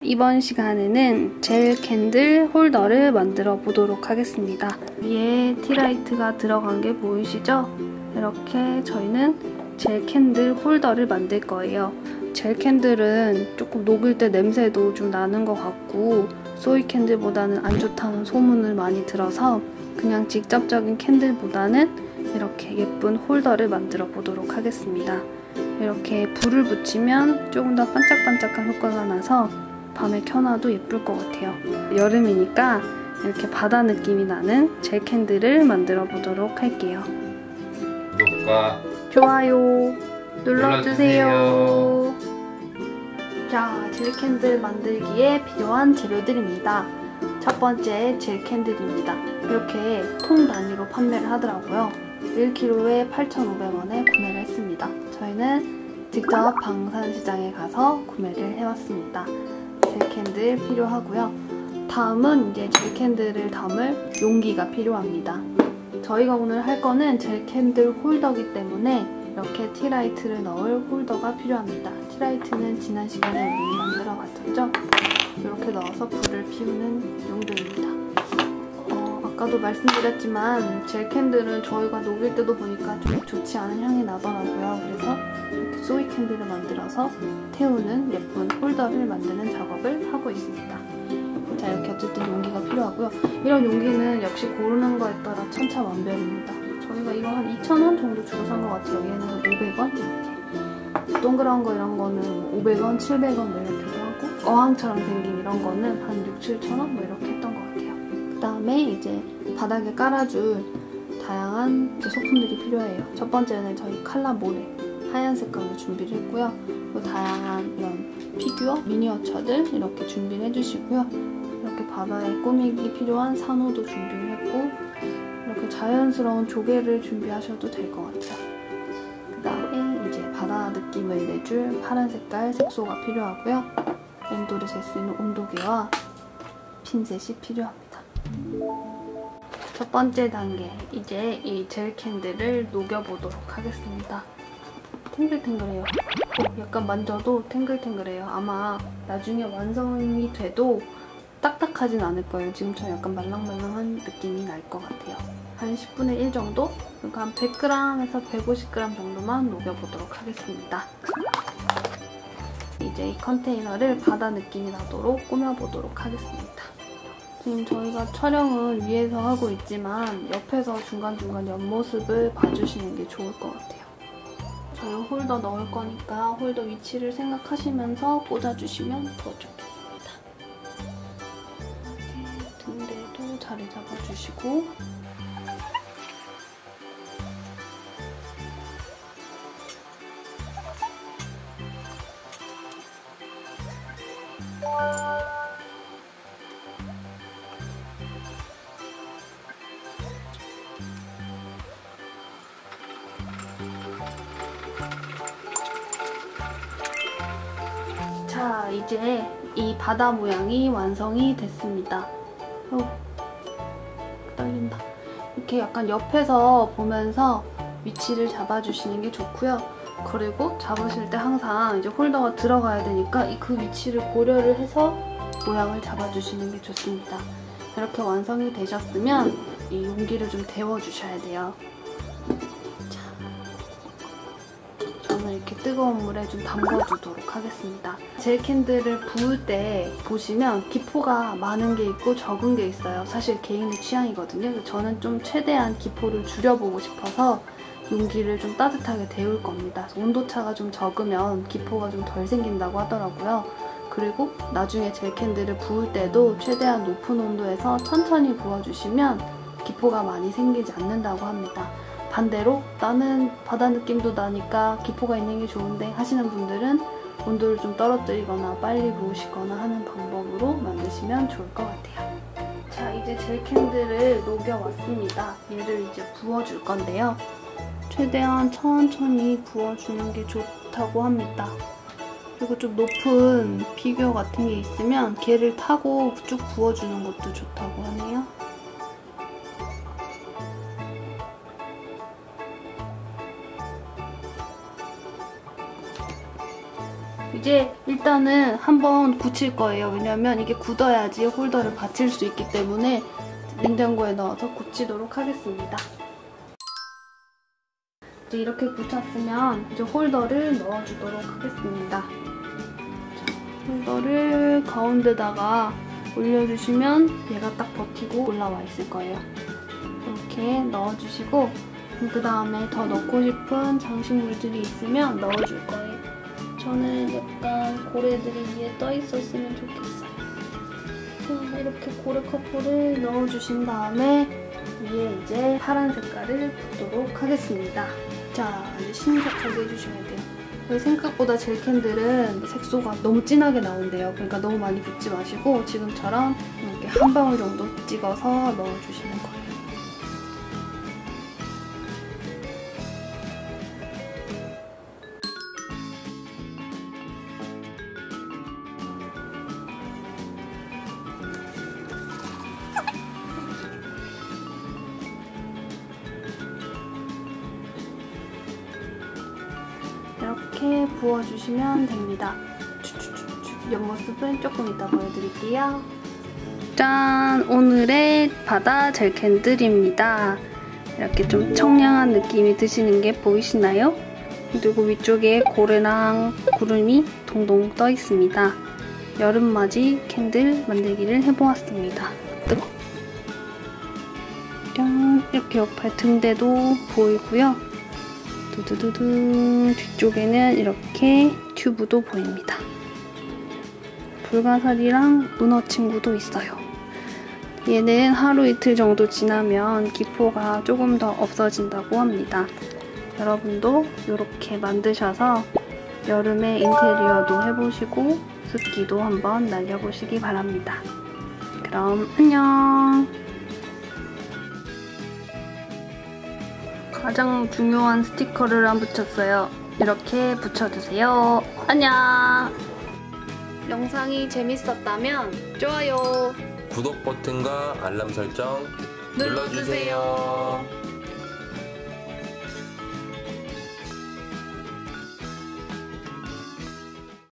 이번 시간에는 젤 캔들 홀더를 만들어 보도록 하겠습니다. 위에 티라이트가 들어간 게 보이시죠? 이렇게 저희는 젤 캔들 홀더를 만들 거예요. 젤 캔들은 조금 녹일 때 냄새도 좀 나는 것 같고 소이 캔들보다는 안 좋다는 소문을 많이 들어서 그냥 직접적인 캔들보다는 이렇게 예쁜 홀더를 만들어 보도록 하겠습니다. 이렇게 불을 붙이면 조금 더 반짝반짝한 효과가 나서 밤에 켜놔도 예쁠 것 같아요. 여름이니까 이렇게 바다 느낌이 나는 젤 캔들을 만들어 보도록 할게요. 구독과 좋아요 눌러주세요. 자, 젤 캔들 만들기에 필요한 재료들입니다. 첫 번째 젤 캔들입니다. 이렇게 통 단위로 판매를 하더라고요. 1kg에 8,500원에 구매를 했습니다. 저희는 직접 방산시장에 가서 구매를 해왔습니다. 젤 캔들 필요하고요. 다음은 이제 젤 캔들을 담을 용기가 필요합니다. 저희가 오늘 할 거는 젤 캔들 홀더이기 때문에 이렇게 티라이트를 넣을 홀더가 필요합니다. 티라이트는 지난 시간에 우리 만들어 봤었죠? 이렇게 넣어서 불을 피우는 용도입니다. 아까도 말씀드렸지만 젤 캔들은 저희가 녹일 때도 보니까 좀 좋지 않은 향이 나더라고요. 그래서 이렇게 소이 캔들을 만들어서 태우는 예쁜 홀더를 만드는 작업을 하고 있습니다. 자, 이렇게 어쨌든 용기가 필요하고요. 이런 용기는 역시 고르는 거에 따라 천차만별입니다. 저희가 이거 한 2,000원 정도 주고 산 것 같아요. 얘는 500원 이렇게. 동그란 거 이런 거는 500원, 700원 뭐 이렇게도 하고 어항처럼 생긴 이런 거는 한 6, 7,000원 뭐 이렇게 했던 것 같아요. 그 다음에 이제 바닥에 깔아줄 다양한 소품들이 필요해요. 첫 번째는 저희 칼라 모래 하얀 색깔로 준비를 했고요. 또 다양한 이런 피규어, 미니어처들 이렇게 준비를 해주시고요. 이렇게 바다에 꾸미기 필요한 산호도 준비를 했고 이렇게 자연스러운 조개를 준비하셔도 될 것 같아요. 그 다음에 이제 바다 느낌을 내줄 파란 색깔 색소가 필요하고요. 온도를 잴 수 있는 온도계와 핀셋이 필요합니다. 첫 번째 단계, 이제 이 젤 캔들을 녹여보도록 하겠습니다. 탱글탱글해요. 약간 만져도 탱글탱글해요. 아마 나중에 완성이 돼도 딱딱하진 않을 거예요. 지금처럼 약간 말랑말랑한 느낌이 날 것 같아요. 한 10분의 1 정도? 그러니까 한 100g에서 150g 정도만 녹여보도록 하겠습니다. 이제 이 컨테이너를 바다 느낌이 나도록 꾸며보도록 하겠습니다. 지금 저희가 촬영은 위에서 하고 있지만 옆에서 중간중간 옆모습을 봐주시는 게 좋을 것 같아요. 저희 홀더 넣을 거니까 홀더 위치를 생각하시면서 꽂아주시면 더 좋겠습니다. 등대도 자리 잡아주시고 자, 이제 이 바다 모양이 완성이 됐습니다. 떨린다. 이렇게 약간 옆에서 보면서 위치를 잡아주시는 게 좋고요. 그리고 잡으실 때 항상 이제 홀더가 들어가야 되니까 그 위치를 고려를 해서 모양을 잡아주시는 게 좋습니다. 이렇게 완성이 되셨으면 이 용기를 좀 데워주셔야 돼요. 이렇게 뜨거운 물에 좀 담궈주도록 하겠습니다. 젤 캔들을 부을 때 보시면 기포가 많은 게 있고 적은 게 있어요. 사실 개인의 취향이거든요. 저는 좀 최대한 기포를 줄여보고 싶어서 용기를 좀 따뜻하게 데울 겁니다. 온도차가 좀 적으면 기포가 좀 덜 생긴다고 하더라고요. 그리고 나중에 젤 캔들을 부을 때도 최대한 높은 온도에서 천천히 부어주시면 기포가 많이 생기지 않는다고 합니다. 반대로 나는 바다 느낌도 나니까 기포가 있는 게 좋은데 하시는 분들은 온도를 좀 떨어뜨리거나 빨리 부으시거나 하는 방법으로 만드시면 좋을 것 같아요. 자, 이제 젤 캔들을 녹여왔습니다. 얘를 이제 부어줄 건데요. 최대한 천천히 부어주는 게 좋다고 합니다. 그리고 좀 높은 피규어 같은 게 있으면 걔를 타고 쭉 부어주는 것도 좋다고 하네요. 이제 일단은 한번 붙일 거예요. 왜냐면 이게 굳어야지 홀더를 받칠 수 있기 때문에 냉장고에 넣어서 굳히도록 하겠습니다. 이제 이렇게 붙였으면 이제 홀더를 넣어주도록 하겠습니다. 자, 홀더를 가운데다가 올려주시면 얘가 딱 버티고 올라와 있을 거예요. 이렇게 넣어주시고 그 다음에 더 넣고 싶은 장식물들이 있으면 넣어줄 거예요. 저는 약간 고래들이 위에 떠 있었으면 좋겠어요. 자, 이렇게 고래 커플을 넣어주신 다음에 위에 이제 파란 색깔을 붓도록 하겠습니다. 자, 이제 신속하게 해주셔야 돼요. 생각보다 젤캔들은 색소가 너무 진하게 나온대요. 그러니까 너무 많이 붓지 마시고 지금처럼 이렇게 한 방울 정도 찍어서 넣어주시는 거예요. 이렇게 부어주시면 됩니다. 옆모습은 조금 이따 보여드릴게요. 짠! 오늘의 바다 젤캔들입니다. 이렇게 좀 청량한 느낌이 드시는 게 보이시나요? 그리고 위쪽에 고래랑 구름이 동동 떠 있습니다. 여름맞이 캔들 만들기를 해보았습니다. 뜨거! 짠! 이렇게 옆에 등대도 보이고요. 두두두두 뒤쪽에는 이렇게 튜브도 보입니다. 불가사리랑 문어 친구도 있어요. 얘는 하루 이틀 정도 지나면 기포가 조금 더 없어진다고 합니다. 여러분도 이렇게 만드셔서 여름에 인테리어도 해보시고 습기도 한번 날려보시기 바랍니다. 그럼 안녕! 가장 중요한 스티커를 안 붙였어요. 이렇게 붙여주세요. 안녕! 영상이 재밌었다면 좋아요, 구독 버튼과 알람 설정 눌러주세요.